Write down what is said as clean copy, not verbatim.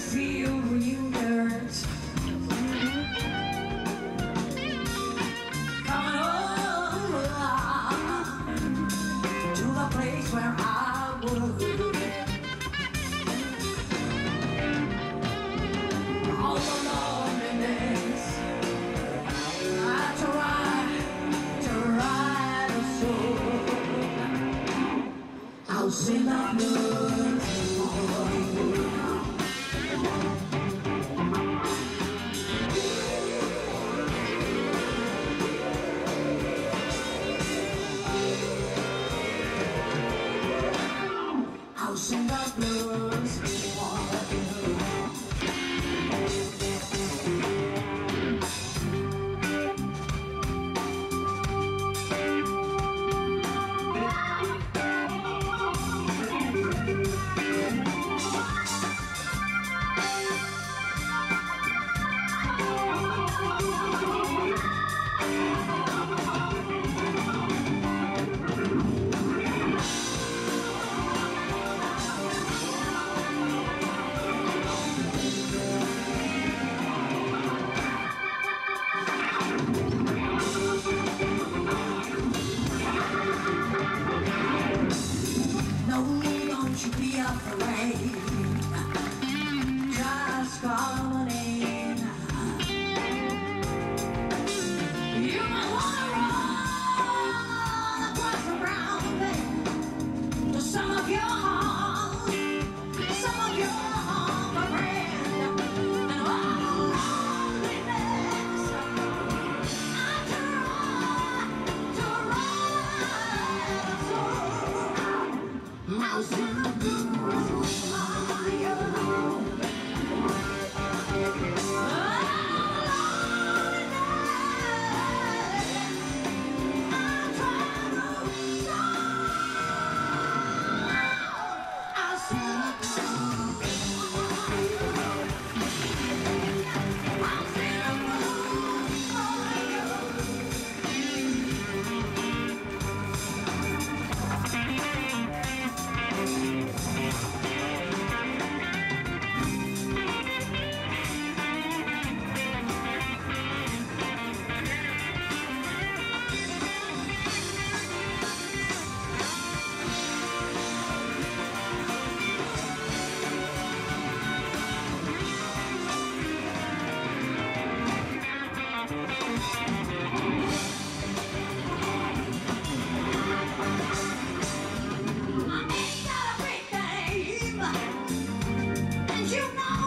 feel reunions. Coming over to the place where I would. All the loneliness, I try to write a song. I'll sing the blues for you. I'll sing the blues for you. Don't you be afraid, just call my name. You might wanna run across the ground to some of your home, my friend, and all the loneliness. I try to run. I'll sing the blues for you. You know